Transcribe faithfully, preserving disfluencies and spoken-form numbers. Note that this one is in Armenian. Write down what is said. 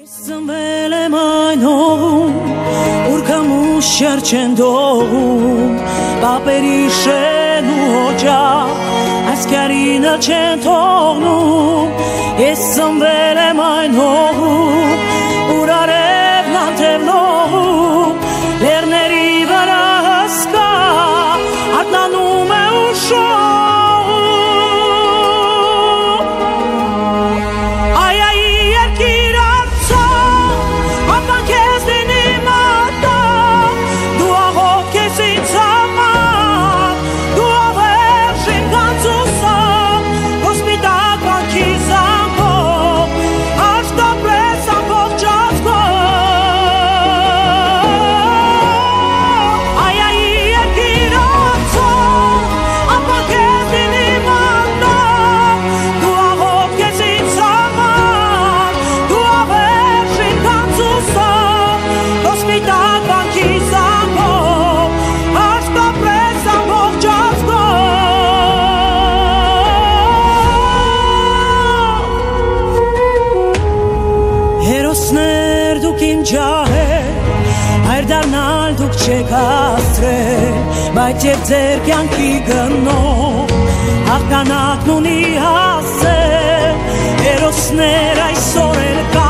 Ծնվել եմ այն հողում, ուր կամուշ չեն դողում, պապերի շեն ու օջախ, այս կյարինը չեն թողնում։ Ես ծնվել եմ այն հողում, ուր արևն անթև լողում, լեռների վրա հսկա, արթնանում է ու շողում։ Այ այ երկիր Հերոսներ դուք իմ ջահեր, հայր դառնալ դուք չեք հաստրել, բայց և ձեր կյանքի գնով հաղթանակն ունի հասել։ Հերոսներ այսօր էլ կա